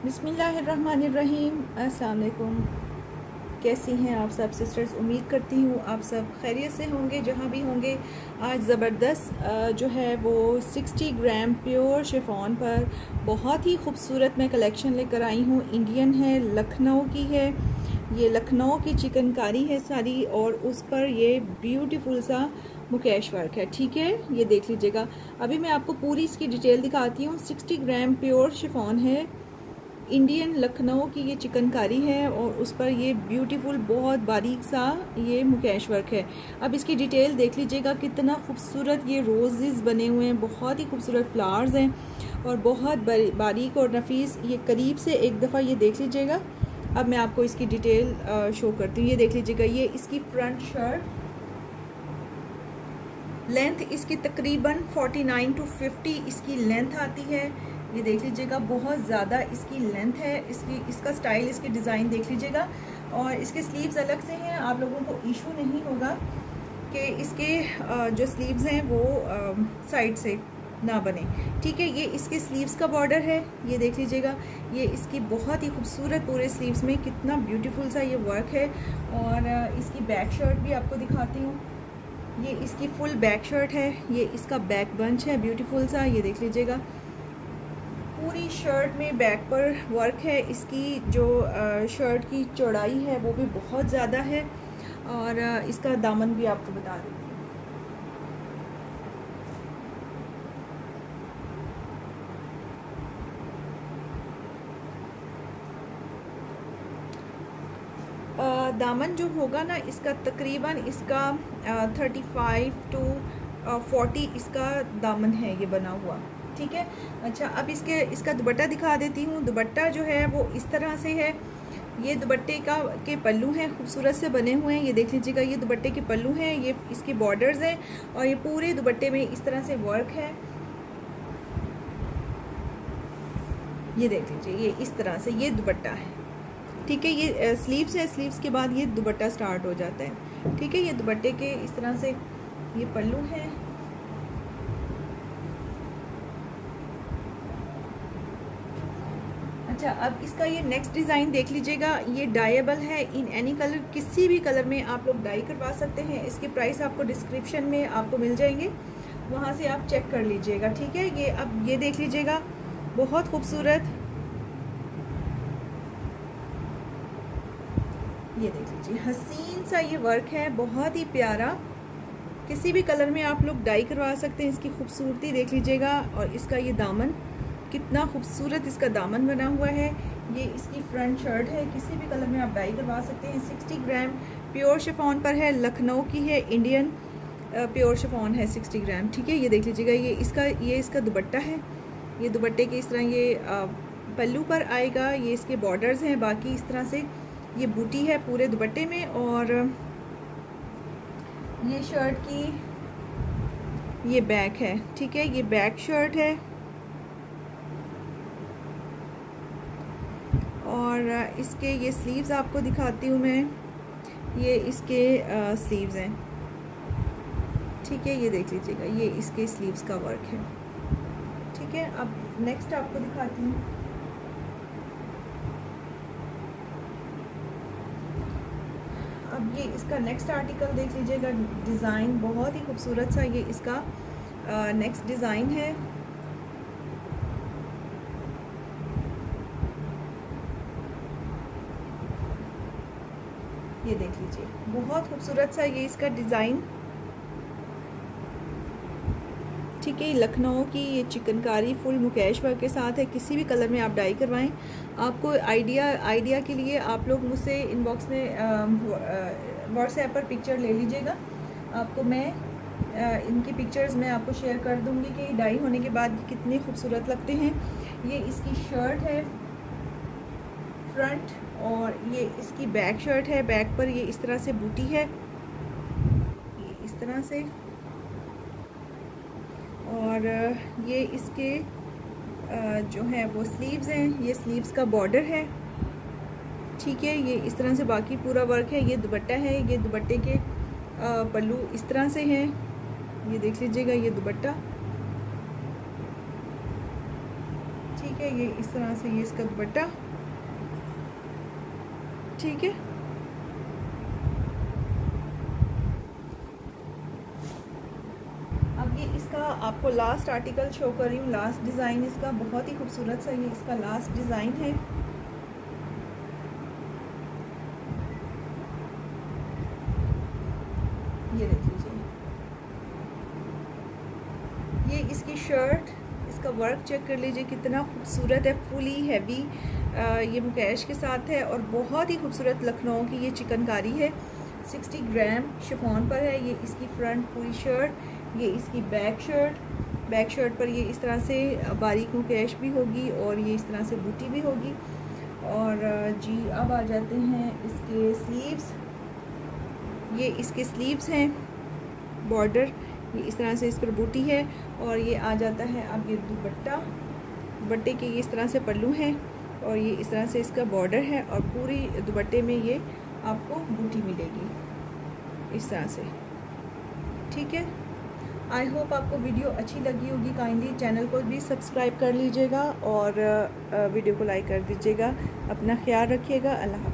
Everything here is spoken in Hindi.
बिस्मिल्लाहिर्रहमानिर्रहीम। अस्सलाम वालेकुम। कैसी हैं आप सब सिस्टर्स? उम्मीद करती हूँ आप सब खैरियत से होंगे जहाँ भी होंगे। आज ज़बरदस्त जो है वो 60 ग्राम प्योर शिफॉन पर बहुत ही खूबसूरत मैं कलेक्शन लेकर आई हूँ। इंडियन है, लखनऊ की है, ये लखनऊ की चिकनकारी है सारी, और उस पर ये ब्यूटीफुल सा मुकेश वर्क है। ठीक है, ये देख लीजिएगा। अभी मैं आपको पूरी इसकी डिटेल दिखाती हूँ। 60 ग्राम प्योर शिफॉन है, इंडियन लखनऊ की ये चिकनकारी है, और उस पर ये ब्यूटीफुल बहुत बारीक सा ये मुकेश वर्क है। अब इसकी डिटेल देख लीजिएगा, कितना खूबसूरत ये रोजेस बने हुए हैं, बहुत ही खूबसूरत फ्लावर्स हैं और बहुत बारीक और नफीस। ये करीब से एक दफ़ा ये देख लीजिएगा। अब मैं आपको इसकी डिटेल शो करती हूँ। ये देख लीजिएगा, ये इसकी फ्रंट शर्ट, लेंथ इसकी तकरीबन 49 to 50 इसकी लेंथ आती है। ये देख लीजिएगा, बहुत ज़्यादा इसकी लेंथ है। इसका स्टाइल, इसकी डिज़ाइन देख लीजिएगा। और इसके स्लीव्स अलग से हैं, आप लोगों को इशू नहीं होगा कि इसके जो स्लीव्स हैं वो साइड से ना बने। ठीक है, ये इसके स्लीव्स का बॉर्डर है, ये देख लीजिएगा। ये इसकी बहुत ही खूबसूरत पूरे स्लीव्स में कितना ब्यूटीफुल सा ये वर्क है। और इसकी बैक शर्ट भी आपको दिखाती हूँ। ये इसकी फुल बैक शर्ट है, ये इसका बैक बंच है ब्यूटीफुल सा, ये देख लीजिएगा। पूरी शर्ट में बैक पर वर्क है। इसकी जो शर्ट की चौड़ाई है वो भी बहुत ज़्यादा है। और इसका दामन भी आपको बता देती हूँ। दामन जो होगा ना इसका तकरीबन इसका 35 to 40 इसका दामन है ये बना हुआ। ठीक है, अच्छा अब इसका दुपट्टा दिखा देती हूँ। दुपट्टा जो है वो इस तरह से है। ये दुपट्टे के पल्लू हैं, खूबसूरत से बने हुए हैं, ये देख लीजिएगा। ये दुपट्टे के पल्लू हैं, ये इसके बॉर्डर्स हैं, और ये पूरे दुपट्टे में इस तरह से वर्क है। ये देख लीजिए, ये इस तरह से ये दुपट्टा है। ठीक है, ये स्लीव्स है, स्लीव्स के बाद ये दुपट्टा स्टार्ट हो जाता है। ठीक है, ये दुपट्टे के इस तरह से ये पल्लू है। अच्छा, अब इसका ये नेक्स्ट डिज़ाइन देख लीजिएगा। ये डाइएबल है इन एनी कलर, किसी भी कलर में आप लोग डाई करवा सकते हैं। इसके प्राइस आपको डिस्क्रिप्शन में आपको मिल जाएंगे, वहाँ से आप चेक कर लीजिएगा। ठीक है, ये अब ये देख लीजिएगा, बहुत खूबसूरत। ये देख लीजिए, हसीन सा ये वर्क है, बहुत ही प्यारा। किसी भी कलर में आप लोग डाई करवा सकते हैं। इसकी खूबसूरती देख लीजिएगा। और इसका ये दामन, कितना खूबसूरत इसका दामन बना हुआ है। ये इसकी फ्रंट शर्ट है, किसी भी कलर में आप डाई करवा सकते हैं। 60 ग्राम प्योर शिफॉन पर है, लखनऊ की है, इंडियन प्योर शिफॉन है 60 ग्राम। ठीक है, ये देख लीजिएगा। ये इसका दुपट्टा है। ये दुपट्टे के इस तरह ये पल्लू पर आएगा। ये इसके बॉर्डर्स हैं, बाकी इस तरह से ये बूटी है पूरे दुपट्टे में। और ये शर्ट की ये बैक है। ठीक है, ये बैक शर्ट है। और इसके ये स्लीव्स आपको दिखाती हूँ मैं। ये इसके स्लीव्स हैं। ठीक है, ये देख लीजिएगा, ये इसके स्लीव्स का वर्क है। ठीक है, अब नेक्स्ट आपको दिखाती हूँ। अब ये इसका नेक्स्ट आर्टिकल देख लीजिएगा। डिज़ाइन बहुत ही खूबसूरत सा ये इसका नेक्स्ट डिज़ाइन है। ये देख लीजिए, बहुत खूबसूरत सा ये इसका डिज़ाइन। ठीक है, लखनऊ की ये चिकनकारी फुल मुकेश वर्क के साथ है। किसी भी कलर में आप डाई करवाएं। आपको आइडिया के लिए आप लोग मुझसे इनबॉक्स में व्हाट्सएप पर पिक्चर ले लीजिएगा। आपको मैं इनकी पिक्चर्स मैं आपको शेयर कर दूंगी कि डाई होने के बाद कितने खूबसूरत लगते हैं। ये इसकी शर्ट है फ्रंट, और ये इसकी बैक शर्ट है। बैक पर ये इस तरह से बूटी है, ये इस तरह से। और ये इसके जो है वो स्लीव्स हैं, ये स्लीव्स का बॉर्डर है। ठीक है, ये इस तरह से बाकी पूरा वर्क है। ये दुपट्टा है, ये दुपट्टे के पल्लू इस तरह से हैं। ये देख लीजिएगा, ये दुपट्टा। ठीक है। ये इस तरह से ये इसका दुपट्टा, ठीक है। अब ये इसका आपको लास्ट आर्टिकल शो कर रही हूँ, लास्ट डिज़ाइन इसका बहुत ही खूबसूरत सा ये इसका लास्ट डिज़ाइन है। ये देख लीजिए, ये इसकी शर्ट, इसका वर्क चेक कर लीजिए कितना खूबसूरत है, फुली हैवी ये मुकेश के साथ है और बहुत ही खूबसूरत लखनऊ की ये चिकनकारी है। 60 ग्राम शिफॉन पर है। ये इसकी फ्रंट पूरी शर्ट, ये इसकी बैक शर्ट पर ये इस तरह से बारीक मुकेश भी होगी और ये इस तरह से बूटी भी होगी। और जी अब आ जाते हैं इसके स्लीव्स। ये इसके स्लीव्स हैं, बॉर्डर ये इस तरह से इस पर बूटी है और ये आ जाता है। अब ये दुपट्टे के ये इस तरह से पल्लू हैं और ये इस तरह से इसका बॉर्डर है और पूरी दुपट्टे में ये आपको बूटी मिलेगी इस तरह से, ठीक है। आई होप आपको वीडियो अच्छी लगी होगी। काइंडली चैनल को भी सब्सक्राइब कर लीजिएगा और वीडियो को लाइक कर दीजिएगा। अपना ख्याल रखिएगा। अल्लाह हाफ़िज़।